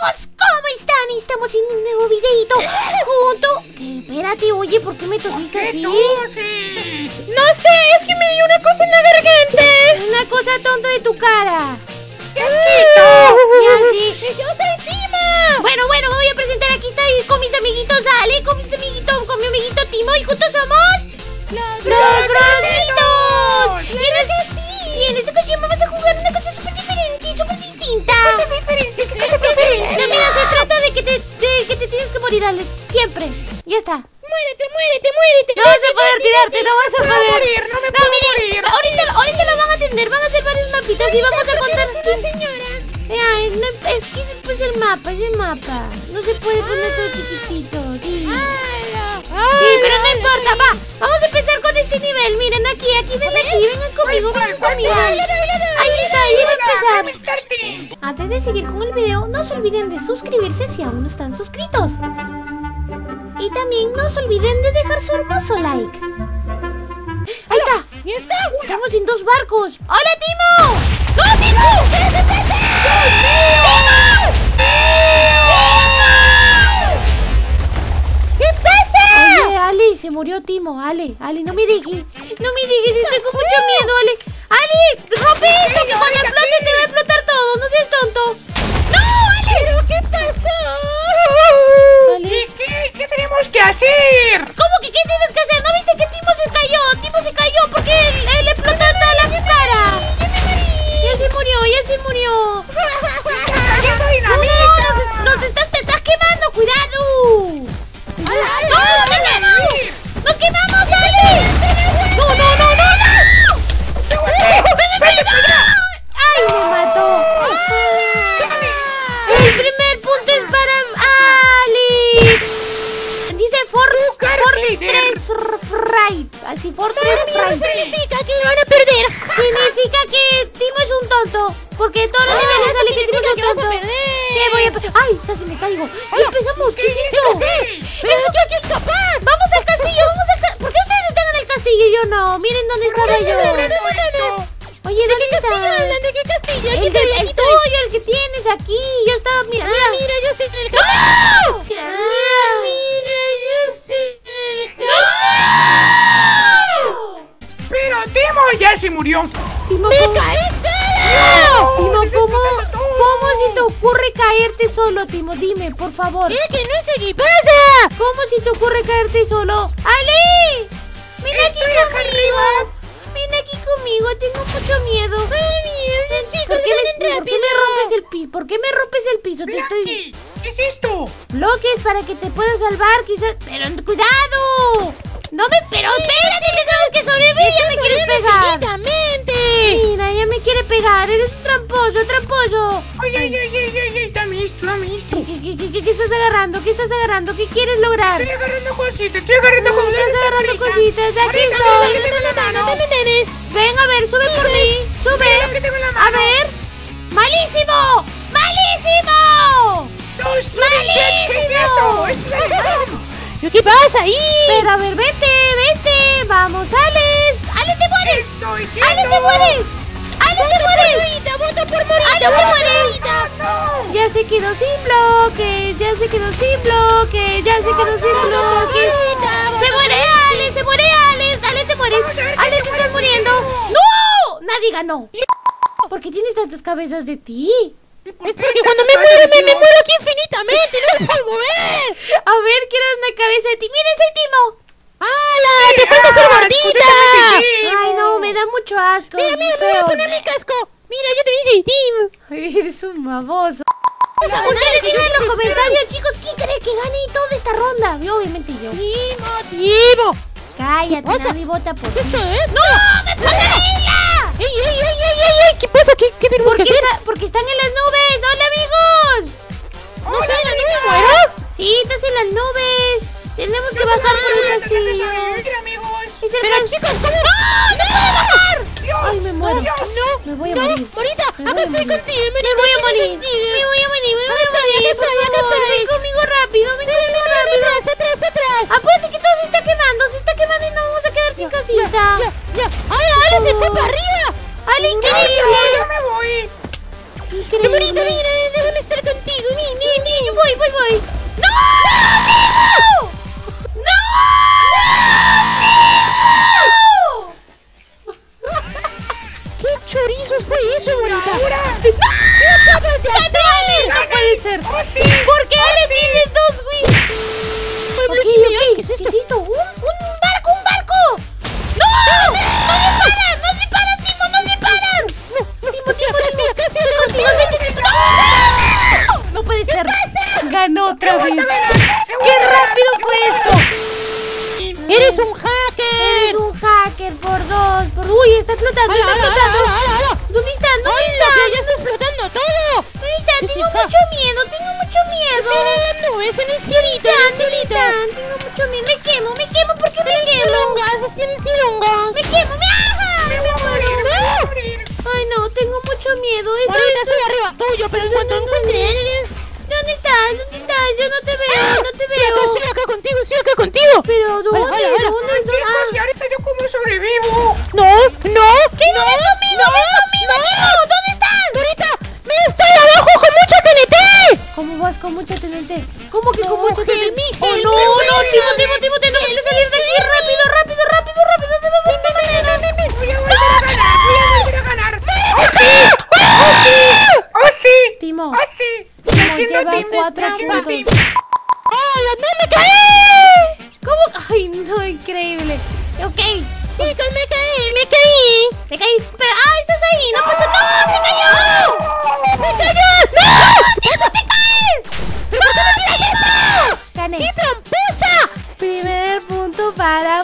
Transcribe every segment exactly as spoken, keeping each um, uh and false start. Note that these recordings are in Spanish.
chicos, ¿cómo están? Estamos en un nuevo videito junto... ¿Qué? Espérate, oye, ¿por qué me tosiste así? Toses? No sé, es que me dio una cosa en la garganta. Una cosa tonta de tu cara. ¡Qué asquito! Ya, sí. ¡Yo soy Tima! Bueno, bueno, me voy a presentar. Aquí estoy con mis amiguitos Ale, con mis amiguitos, con mi amiguito Timo. Y juntos somos... ¡Los Bronitos! Y en, este, y en esta ocasión vamos a jugar una cosa súper diferente, súper distinta. ¡Cosa diferente! ¡Qué cosa diferente! No, mira, se trata de que te, de que te tienes que morir, Ale. Siempre. Ya está. ¡Muérete, muérete, muérete! No vas a poder tirarte, no vas a No me poder. puedo morir, no me No, puedo mire, morir. ahorita, ahorita lo van a atender, van a hacer varios mapitas y vamos a contar. señora. Vea, no, es que es pues el mapa, es el mapa. No se puede poner todo chiquitito. Sí. Sí, pero no importa, va. Vamos a empezar con este nivel. Miren aquí, aquí, denle aquí, vengan conmigo, vengan conmigo. Ahí está, ahí va a empezar. Antes de seguir con el video, no se olviden de suscribirse si aún no están suscritos. Y también no se olviden de dejar su hermoso like. Ahí está. ¿Ya está? Estamos en dos barcos. ¡Hola, Timo! ¡No, Timo! ¡Timo! ¿Qué pasa? Oye, Ale, se murió Timo. Ale, Ale, no me dejes. No me dejes, estoy con mucho miedo, Ale. Ale, rompe esto, que cuando explote te va a explotar todo. No seas tonto. ¡No, Ale! ¿Pero qué pasó? Ale. ¿Qué, qué, qué tenemos que hacer? ¿Cómo que qué tienes que hacer? ¿No viste que Timo se cayó? Timo se cayó porque él, él le explotó toda la cara. Ya se murió, ya se murió. ¡Ya estoy No, no, no, nos, nos estás, te estás quemando, cuidado. ¡No, nos quemamos! ¡Nos quemamos, Ale! ¡No, no, no, no, no! ¡Ven, ¡ay, me mató! El primer punto es para Ale. Dice Fortress Fright. Así, Fortress Fright. Significa que van a perder. Significa que Timo es un tonto. Porque todos los niveles sale que Timo es un tonto. ¿Qué voy a... ¡Ay! Casi me caigo. ¡Ay, empezamos! ¿Qué es esto? ¡Pero que hay que escapar! ¡Vamos al castillo! ¡Vamos al castillo! ¿Por qué ustedes están en el castillo y yo no? Miren dónde estaba yo. Oye, ¿dónde está? ¿De qué castillo? El, del, el tuyo, el que tienes aquí. Yo estaba... Mira, mira. Mira, yo soy el ¡No! Mira, mira, yo soy el Pero Timo ya se murió. Timo, ¡Me ¿cómo? caí solo! Timo, ¡Me ¿cómo, estás matando! ¿cómo se te ocurre caerte solo, Timo? Dime, por favor. ¿Qué? Que no sé qué pasa. ¿Cómo se te ocurre caerte solo? ¡Ale! ¡Ven aquí Estoy acá conmigo! arriba. Ven aquí conmigo, tengo mucho miedo. Madre mía, chicos, ¿Por qué, me, ven ¿por qué me rompes el piso? ¿Por qué me rompes el piso? Te estoy... Blackie, ¿qué es esto? Bloques para que te puedas salvar, quizás... ¡Pero cuidado! ¡No me... ¡Pero espérate! ¡Tenemos que sobrevivir! ¡Ya me quieres pegar! ¡Infinitamente! Mira, ya me quiere pegar. Eres un tramposo, tramposo. ¡Ay, ay, ay, ay, ay, ay! Dame esto, dame esto. ¿Qué, qué, qué, qué, qué estás agarrando? ¿Qué estás agarrando? ¿Qué quieres lograr? Estoy agarrando cositas, estoy agarrando No, cositas. estás agarrando cositas. De aquí Ahorita, estoy. ahorita, ¿qué tengo en la mano? ¿Dónde tienes? Ven, a ver, sube por mí. Sube. Mira lo que tengo en la A mano. ver. ¡Malísimo! ¡Malísimo! ¡No, ¿qué es eso? ¡Esto es alemán! ¿Qué pasa ahí? Pero a ver, vete, vete. Vamos, Alex. ¡Ale, te mueres! ¡Estoy ¡Ale, te mueres! ¡Ale, te mueres! Morita, vota por Morita! ¡Ale, te mueres! ¡No! Ya se quedó sin bloques, ya se quedó sin bloques, ya se quedó sin bloques. ¡Se muere Ale! ¡Se muere Ale! ¡Ale, te mueres! ¡Ale, te estás muriendo! ¡No! Nadie ganó. ¿Por qué tienes tantas cabezas de ti? Es Es porque cuando me muero, me, me muero aquí infinitamente, no me puedo mover. A ver, quiero una cabeza de ti. ¡Miren, soy Timo! ¡Hala! ¡Te falta ser gordita! Ay, no, me da mucho asco. Mira, mira, me voy a poner mi casco. Mira, yo también soy Tim. Ay, eres un baboso. Ustedes digan en los comentarios, chicos, ¿quién cree que gane toda esta ronda? Y obviamente yo. Timo, Timo. Cállate, ¿Qué pasa? nadie vota por ¿Qué ti. esto es? ¡No! ¡Me explota la isla! ¡Ey, ey, ey, ey, ey, ey! ¿Qué pasa? ¿Qué, qué tenemos ¿Por que qué hacer? está- porque están en las nubes. ¡Hola, amigos! ¿No sé, la niña muera? Sí, estás en las nubes. Tenemos que bajar por el castillo. Es el Pero, cas- chicos, ¿cómo? ¡No! ¡No puedo bajar! Dios, Ay, me muero. Dios. No, Me voy a no, morir. Morita, Me voy acá a estoy morir. contigo. Me voy a morir. Me voy a morir. Me voy a morir. Por favor, ven conmigo rápido. Ven conmigo rápido. Atrás, atrás, atrás. Apúrate que todo se está quemando. Se está quemando y nos vamos a quedar sin casita. Ya, ya. ¡Ay, Ale se fue para arriba! ¡Ale, ¡Ya increíble! me voy! ¡Qué bonito! Increíble. Mira, déjame estar contigo. Mira, mira, ganó otra vez. ¡Qué rápido fue esto! ¡Eres un hacker! Eres un hacker por dos. Por... Uy, está explotando, ¡Hala, está hala, explotando. hala, hala, hala! ¿Dónde están? ¿Dónde ¡Hala, están? que ya está explotando todo! ¿Dónde están? ¿Qué Tengo está? mucho miedo, tengo mucho miedo. ¡Sí, en las nubes, en el cielito, en el ¿Dónde cielito! están? Tengo mucho miedo. Me quemo, me quemo. ¿Por qué me quemo? ¡Cilongas, así en el cilongas! Me quemo, me ajá. Me voy a morir, me voy a morir. Ay, no, tengo mucho miedo. Esto- Ahorita esto- estoy arriba tuyo, pero en cuanto encuentre... ¿Dónde estás? ¿Dónde estás? Yo no te veo, no te Estoy acá, veo. estoy acá contigo, estoy acá contigo. Pero ¿dónde? Hola, hola, hola. ¿Dónde? ¿Dónde? Chicos, Ah. y ahorita yo cómo sobrevivo. No, no. ¿Qué? ¿No ves conmigo? ¿Ves conmigo, Timo? ¿Dónde estás? Dorita, me estoy abajo con mucha T N T. ¿Cómo vas con mucha T N T? ¿Cómo que No, con mucha T N T? Helmi, Oh, Helmi, no, no, Helmi, Timo, Timo, Helmi, Timo, tenemos que Helmi, salir de aquí Helmi. rápido, rápido, rápido, rápido. Se va a matar. Voy a volver a ganar, voy a volver a ganar. ¡Oh, sí! ¡Oh, sí! ¡Oh, sí! Timo, ¡Oh, sí! Timo, Haciendo lleva team, cuatro haciendo puntos. team. ¡Ay, no me caí! ¿cómo? Ay, no, increíble. Ok, Chicos, me caí, me caí. te caíste, pero, ah, estás ahí, no pasa nada, se cayó. ¡Se cayó! ¡No! ¡Eso te caes! ¿Pero por qué me tiras eso? Gané. ¡Qué tramposa! Primer punto para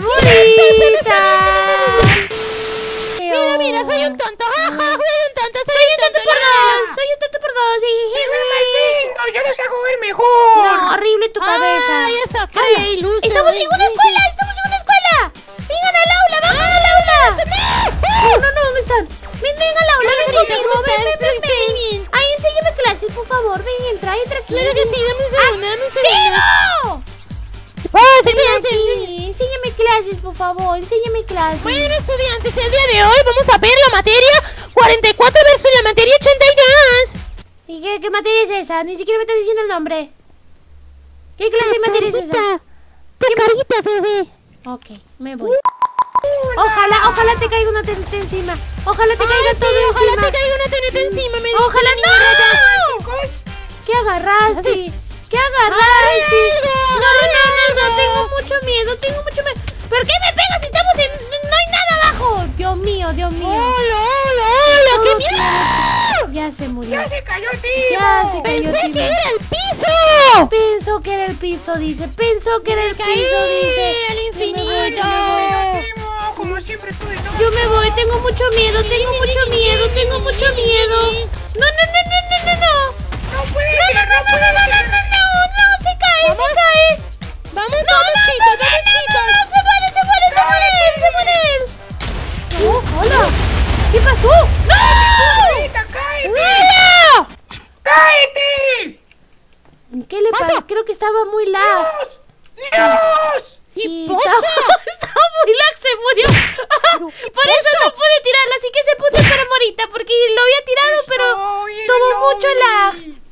Morita. Mira, mira, soy un tonto. Ajá, soy un tonto, soy, Soy un tonto por no. dos, soy un tonto por dos. ¡Me Y... mantengo! ¡Yo los hago ver mejor! No, horrible tu cabeza. Ay, esa Ala, fea ilusa. estamos en una escuela, estamos en una escuela. Vengan al aula, vamos al aula. No, no, no, ¿dónde están? Ven, ven al aula, ven Margarita, conmigo, ¿cómo ven, estás? ven, ven, Estoy ven. bien. Ay, enséñame clases, por favor. Ven, entra, entra aquí. Claro que sí, dame un segundo, dame un segundo. ¡Timo! ¡Oh, se Ven me hace! aquí, enséñame clases, por favor, enséñame clases. Bueno, estudiantes, el día de hoy vamos a ver la materia cuarenta y cuatro versus la materia ochenta y dos. ¿Y qué, qué materia es esa? Ni siquiera me estás diciendo el nombre. ¿Qué clase de materia es esa? ¡Qué carita, bebé! Ok, me voy. Ojalá, ojalá te caiga una T N T encima. Ojalá te caiga Ay, todo sí, ojalá encima. te caiga una T N T encima. Me Ojalá dice la no. Chicos, ¿Qué agarraste? Haces- ¿Qué agarraste? algo, No, no, no, no, algo. tengo mucho miedo, tengo mucho miedo. ¿Por qué me pegas si estamos en... no hay nada abajo? Dios mío, Dios mío. ¡Hola, hola, hola! ¡Qué Todo miedo! Ya se murió. ya se cayó Timo. Ya se cayó ¡Pensé Timo. que era el piso! Pensó que era el piso, dice. Pensó que era el piso, dice. al Yo me voy, infinito. yo me voy. Timo, como siempre tú de todo. Yo me voy, tengo mucho miedo, tengo mucho miedo, tengo mucho miedo. No, no, no, no, no, no, no. No puede No, ser, no, no, no, no, no, no, no, no, se cae, Vamos. se cae. ¡Vamos, No, vamos, no, chicos! no, no, ¡Vamos, no, chicos! no, se muere, se muere, se muere, se muere. Oh, hola. ¿Qué pasó? ¡No! Ahorita, cáete. ¡Hola! ¡Cáete! ¿Qué le pasa? Creo que estaba muy lag. ¡Dios! ¡Dios! Sí, ¡Hiposa! estaba, estaba muy lag, se murió. Por eso no pude tirarla, así que ese punto es para Morita, porque lo había tirado, pero Estoy en tuvo el mucho lag. lobby.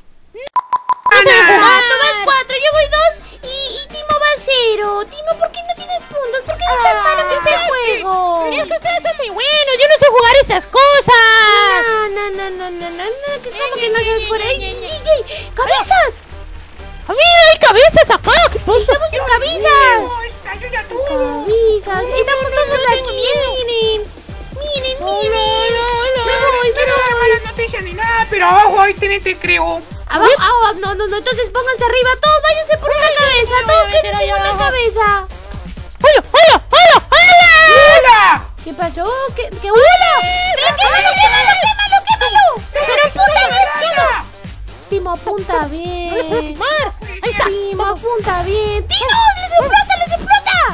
Ah, tú vas cuatro, yo voy dos y, y Timo va cero. Timo, ¿por qué no tienes puntos? ¿Por qué es tan malo que es el juego? Es que ustedes son muy buenos, yo no sé jugar esas cosas. No, no, no, no, no, no, no, que como que no sabes por ahí. ¡D J! ¡Cabezas! A mí hay cabezas acá, ¿qué pasa? ¡Estamos en cabezas! ¡Dios! ¡Cayó ya todo! ¡Cabezas! ¡Estamos todos aquí! ¡Miren! ¡Miren, miren! Me voy, me No hay voy. malas noticias ni nada, pero abajo ahí T N T creo. Abajo, abajo, no, no, no, entonces pónganse arriba, todos váyanse por una cabeza, todos quédense en una cabeza. ¡Hola, hola, hola, hola! ¡Hola! ¿Qué pasó? ¿Qué? ¿Qué? ¡Hola! ¡Pero quémalo, quémalo, quémalo, quémalo! ¡Pero apunta bien, Timo! Timo, apunta bien. ¡No le puedo quemar! ¡Ahí está! Timo, apunta bien. ¡Timo! ¡Les explota, les explota!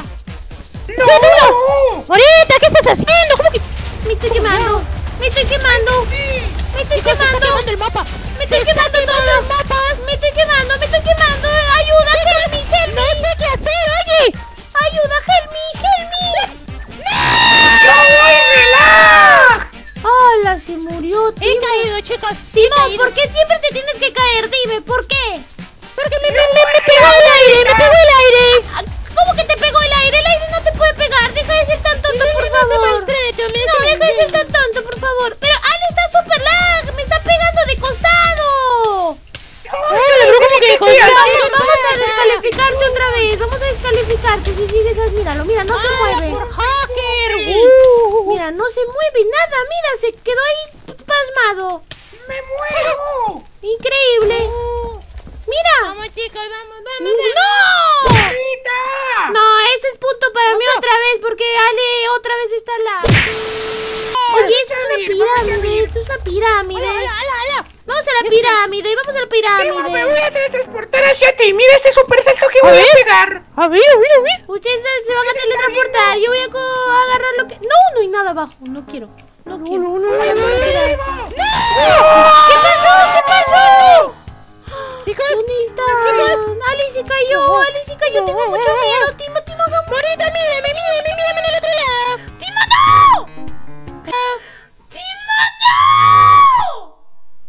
¡No! ¡Morita, qué estás haciendo! ¿Cómo que...? Me estoy quemando, me estoy quemando, me estoy Chicos, se está quemando. quemando el mapa! Me estoy quemando todo. Me estoy quemando, me estoy quemando. Ayuda, Helmi, Helmi. ¡No sé qué hacer, oye! Ayuda, Helmi, Helmi. ¡Yo voy relag! ¡Hala! Se murió, He Timo. caído, chicos. Timo, ¿por qué siempre te tienes que caer? Dime, ¿por qué? Porque me, me, me, me pegó el aire, me pegó el aire. Ah, ¿cómo que te pegó el aire? El aire no te puede pegar. Deja de ser tan tonto, por favor. No, deja de ser tan tonto, por favor. Pero Ale está súper lag. Me está pegando de costado. Hola, pero ¿cómo que estoy costado? Vamos, vamos a descalificarte otra vez. Vamos a descalificarte si sigues así. Míralo, mira, no se mueve. ¡Por hacker! Uh. Mira, no se mueve nada. Mira, se quedó ahí pasmado. ¡Me muero! Increíble. Mira. Vamos, chicos. chicos, vamos, vamos. ¡No! ¡Morita! No, ese es punto para mí otra vez, porque Ale otra vez está la... Oye, esto es una pirámide, esto es una pirámide. Ala, ala, ala. Vamos a la pirámide, vamos a la Timo, me voy pirámide. a teletransportar hacia ti. Mira este super salto que voy a, ver. pegar. A ver, a ver, a ver. Ustedes se van a teletransportar, yo voy a co- agarrar lo que... No, no hay nada abajo, no quiero. No quiero. No, no, Voy a no, no, tirar. ¡Timo! ¿Qué pasó? ¿Qué pasó? Chicos, ¿Dónde están? Ali se cayó, Ali se cayó, tengo mucho miedo. Timo, Timo, hagamos... Morita, mírame, mírame, mírame en el otro lado. ¡Timo, no! ¡Timo, no!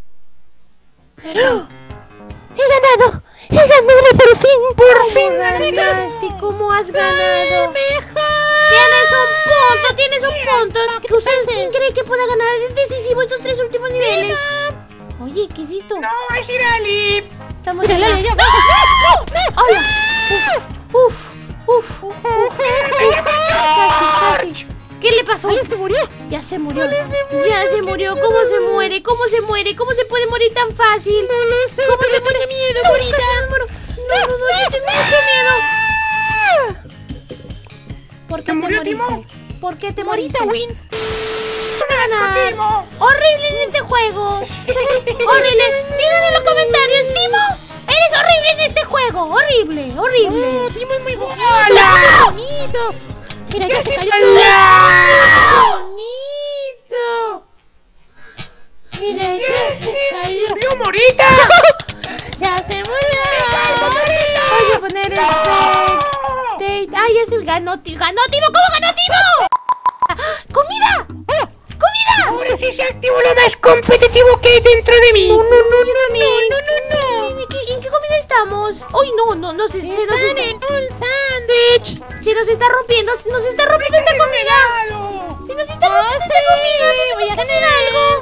He ganado, he ganado por fin. ¡Por fin ganaste? ¿Cómo has ganado? Mejor. Tienes un punto, tienes un punto. ¿Que ¿Ustedes quién cree que pueda ganar? Es decisivo estos tres últimos niveles. Oye, ¿qué es esto? ¡No, va a ir Ali! Estamos en Mírala, la... ya. ¡No! ¡Hola! ¡Uf! ¡Uf! ¡Uf! ¡Uf! Casi, casi. ¿Qué le pasó? Oye, se murió. Ya se murió. Ya se murió. ¿Cómo se muere? ¿Cómo se muere? ¿Cómo se puede morir tan fácil? No lo sé, ¿Cómo pero se muere? tengo miedo, No, Morita. casi me muero. No, no, no, yo tengo mucho miedo. ¿Por qué te murió, moriste? Timo? ¿Por qué te moriste? Morita wins. Ganar. Timo! Horrible en este juego. Horrible. Digan en los comentarios, Timo, eres horrible en este juego. Horrible, horrible. No, Timo es muy bonito. ¡Hola! bonito. Mira, ya se cayó. ¡Hola! Bonito. Mira, ya se cayó. ¡Murió Morita! Ya se murió. Voy a poner el fake state. Ay, ya se ganó, Timo. ¡Ganó, Timo! ¿Cómo ganó, Timo? ¡Comida! ¡Comida! Ahora sí se activó lo más competitivo que hay dentro de mí. No, no, no, yo también. No, no, no. ¿En qué, en qué comida estamos? Uy, no, no, no se, se nos Están está, en un sándwich. se nos está rompiendo, se nos está rompiendo esta comida. ¡Cuidado! Se nos está rompiendo sí, esta comida. voy a tener algo.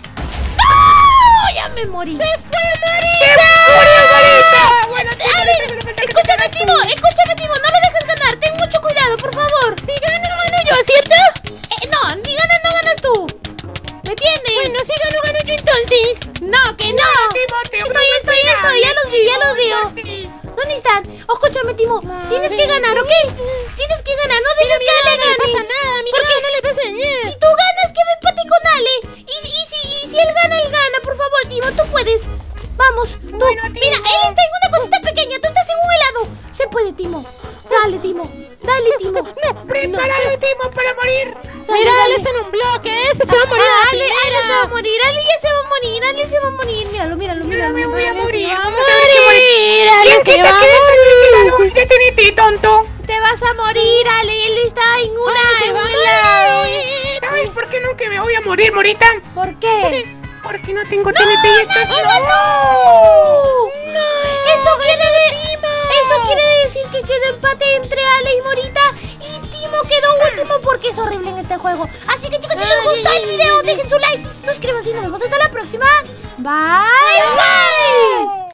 ¡No! Ya me morí. ¡Se fue ¡Se Morita! murió Morita! Bueno, Ale, escúchame, Timo, escúchame, Timo, no lo dejes ganar. Ten mucho cuidado, por favor. Si gano, gano yo, ¿cierto? Eh, no, ni ganas, no ganas tú. ¿Me entiendes? Bueno, si gano, gano yo entonces. No, que no. Timo, te Estoy, estoy, estoy. Ya los vi, ya los veo. vi. ¿Dónde están? Oh, escúchame, Timo. Tienes que ganar, ¿ok? Tienes que ganar. No dejes que Ale No le pasa gane. nada, a mi Porque no le pasa nada. si tú ganas, quedo empate con Ale. Y, y, si, y si él gana, él gana. Por favor, Timo, tú puedes. Vamos, tú. Bueno, Timo. Mira, él está en una cosita pequeña. Tú estás en un helado. Se puede, Timo. Dale, Timo. Dale, Timo. No, ¡Prepárate, Timo, para morir! Dale, Mira, dale. Ale está en un bloque, ese se va a morir. Ah, a la Ale, Ale primera. se va a morir. Ale ya se va a morir. Ale se va a morir. Míralo, míralo, Yo no míralo. me voy a Ale morir. se va a Vamos a ver qué morir. Ale ¿Quién se quita va a que dentro de ese morir. lado? ¡Detente, tonto! Te vas a morir, Ale. Él está en una. Se en va a un helado. morir. ¿Sabes por qué no que me voy a morir, Morita? ¿Por qué? Porque no tengo T N T y estás... ¡No! Eso quiere de... Eso quiere decir que quedó empate entre Ale y Morita y Timo quedó último porque es horrible en este juego. Así que chicos, si les gustó el video, dejen su like, suscríbanse y nos vemos hasta la próxima. Bye bye.